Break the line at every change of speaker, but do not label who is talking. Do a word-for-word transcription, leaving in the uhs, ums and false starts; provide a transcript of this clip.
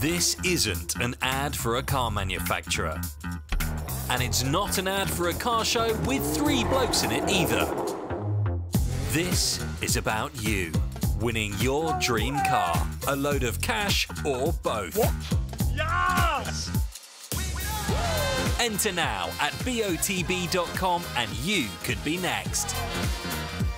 This isn't an ad for a car manufacturer. And it's not an ad for a car show with three blokes in it either. This is about you winning your dream car, a load of cash, or both.
What? Yes!
Enter now at B O T B dot com and you could be next.